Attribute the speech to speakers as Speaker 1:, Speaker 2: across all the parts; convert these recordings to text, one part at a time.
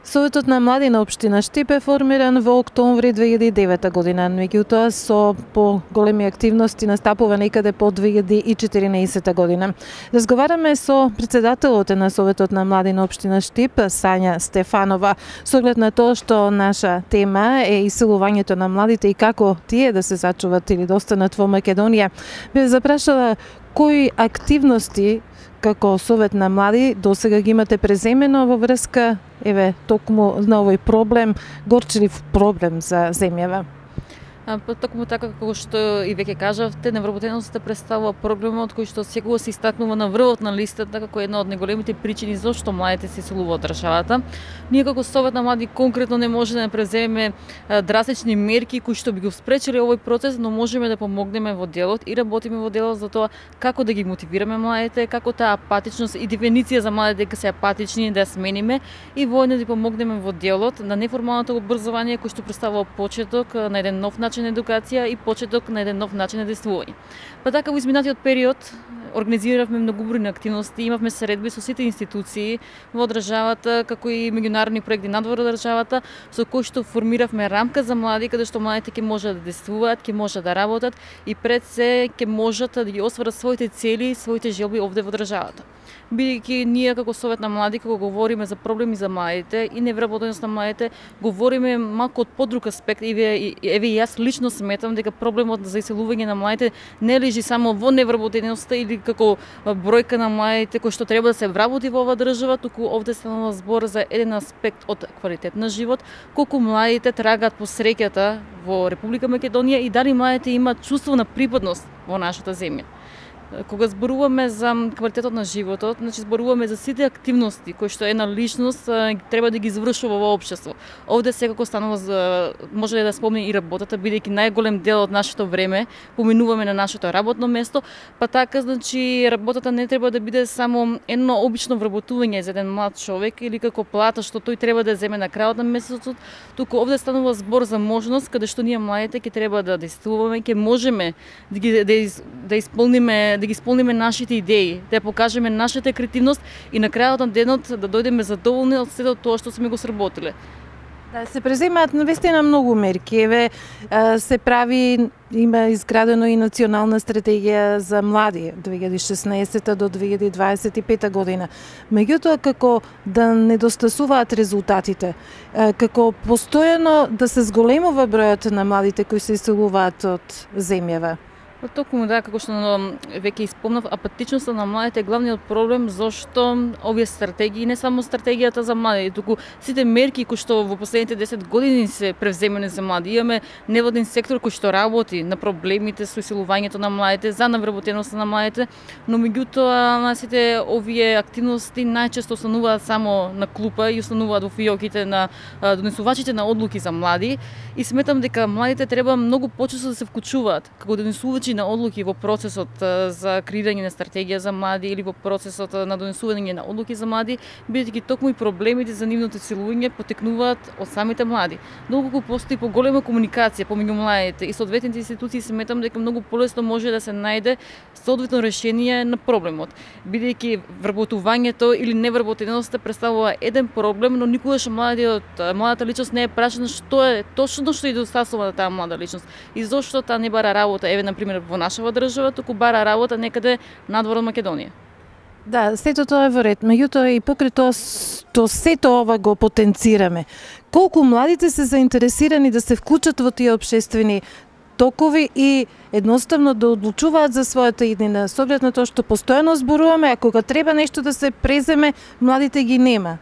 Speaker 1: Советот на млади на општина Штип е формиран во октомври 2009 година, меѓутоа со поголеми активности настапува некаде по 2014 година. Разговараме со председателот на Советот на млади на општина Штип, Сања Стефанова, со оглед на тоа што наша тема е исилувањето на младите и како тие да се зачуват или да останат во Македонија. Би запрашала кои активности како Совет на млади досега ги имате преземено во врска токму на овој проблем, горчив проблем за земјава?
Speaker 2: Токму така како што и веќе кажавте, невработеноста представува проблемот кој што секогаш се истакнува на врвот на листата како една од најголемите причини зошто младите се иселуваат од државата. Ние како Совет на млади конкретно не може да преземе драстични мерки кои што би го спречиле овој процес, но можеме да помогнеме во делот и работиме во делот за тоа како да ги мотивираме младите, како таа апатичност и дефиниција за младите дека се апатични да ја смениме и воедно да помогнеме во делот на неформалното образование кој што представува почеток на еден нов начин на едукација и почеток на еден нов начин на действување. Па така во изминатиот период организиравме многобројни активности, имавме средби со сите институции во државата, како и меѓународни проекти надвор од државата, со кои што формиравме рамка за млади, каде што младите ќе можат да действуваат, ќе можат да работат и пред се ќе можат да ги остварат своите цели и своите желби овде во државата. Бидејќи ние како Совет на млади, кога говориме за проблеми за младите и невработеност на младите, говориме малку од подруг аспект. Еве и јас лично сметам дека проблемот за иселување на младите не лежи само во невработеноста или како бројка на младите кои што треба да се вработи во оваа држава, туку овде станува збор за еден аспект од квалитет на живот, колку младите трагаат по среќата во Република Македонија и дали младите имаат чувство на припадност во нашата земја. Кога зборуваме за квалитетот на животот, значи зборуваме за сите активности кои што една личност треба да ги извршува во општество. Овде секако станува може да спомне и работата, бидејќи најголем дел од нашето време поминуваме на нашето работно место, па така значи работата не треба да биде само едно обично вработување за еден млад човек или како плата што тој треба да земе на крајот на месецот, туку овде станува збор за можност каде што ние младите ќе треба да действуваме, ќе можеме да ги исполниме нашите идеи, да ја покажеме нашата креативност и на крајот на денот да дојдеме задоволни од сето тоа што сме го сработиле.
Speaker 1: Да, се преземаат навистина многу мерки. Се прави, има изградено и национална стратегија за млади 2016 до 2025 година. Меѓутоа, како да недостасуваат резултатите, како постојано да се зголемува бројот на младите кои се иселуваат од земјава.
Speaker 2: Токму да, како што веќе испомнав, апатичноста на младите е главниот проблем зашто овие стратегии, не само стратегијата за млади, туку сите мерки кои што во последните 10 години се превземени за млади. Имаме невладин сектор кој што работи на проблемите со иселувањето на младите, за навработеноста на младите, но меѓутоа сите овие активности најчесто остануваат само на клупа и остануваат во фиоките на донесувачите на одлуки за млади и сметам дека младите треба многу почесто да се вклучуваат како донесувачи на одлуки во процесот за креирање на стратегија за млади или во процесот на донесување на одлуки за млади, бидејќи токму и проблемите за нивното иселување потекнуваат од самите млади. Доколку постои поголема комуникација помеѓу младите и соодветните институции, сметам дека многу полесно може да се најде соодветно решение на проблемот. Бидејќи вработувањето или невработеноста представува еден проблем, но никогаш младата личност не е прашена што е точно што и достасува на таа млада личност и зошто таа не бара работа, на пример во нашава држава, туку бара работа некаде надвор од Македонија.
Speaker 1: Да, сето тоа е во ред, меѓутоа и покрај тоа што сето ова го потенцираме, колку младите се заинтересирани да се вклучат во тие општествени токови и едноставно да одлучуваат за својата иднина, со оглед на тоа што постојано зборуваме, а кога треба нешто да се преземе, младите ги нема.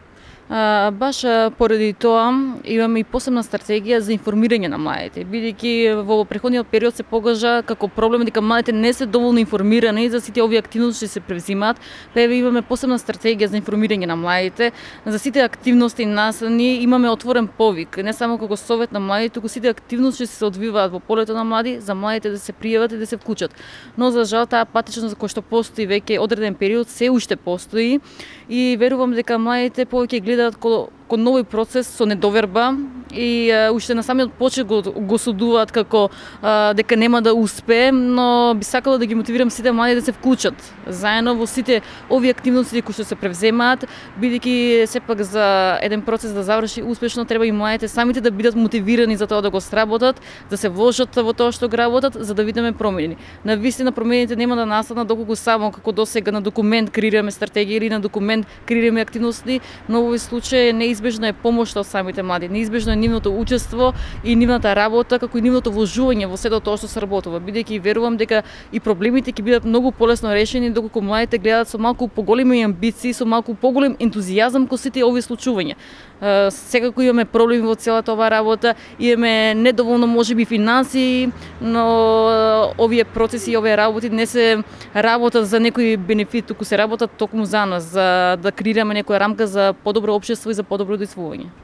Speaker 2: Баш поради тоа имаме и посебна стратегија за информирање на младите, бидејќи во претходниот период се покажа како проблем дека младите не се доволно информирани за сите овие активности се превзимаат, па имаме посебна стратегија за информирање на младите, за сите активности ние имаме отворен повик, не само како Совет на млади, туку сите активности се одвиваат во полето на млади, за младите да се пријават и да се вклучат. Но за жал таа апатичност која што постои веќе одреден период се уште постои и верувам дека младите повеќе гледаат како нови процес со недоверба и уште на самиот почет го судуваат како дека нема да успее, но би сакала да ги мотивирам сите млади да се вклучат заедно во сите овие активности кои што се превземаат, бидејќи сепак за еден процес да заврши успешно треба и младите самите да бидат мотивирани за тоа да го сработат, да се вложат во тоа што го работат, за да видиме промени. Навистина промените нема да настанат доколку само како досега на документ креираме стратегија или на документ креираме активности, но во овој случај неизбежно е помошта од самите млади, неизбежно е нивното учество и нивната работа, како и нивното вложување во сето тоа што се работува, бидејќи верувам дека и проблемите ќе бидат многу полесно решени доколку младите гледат со малку поголеми амбиции, со малку поголем ентузијазам кон сите овие случувања. Секако имаме проблеми во целата оваа работа, имаме недоволно можеби финансии, но овие процеси и овие работи не се работа за некој бенефит, туку се работат токму за нас, за да креираме некоја рамка за подобро општество и за подобро действување.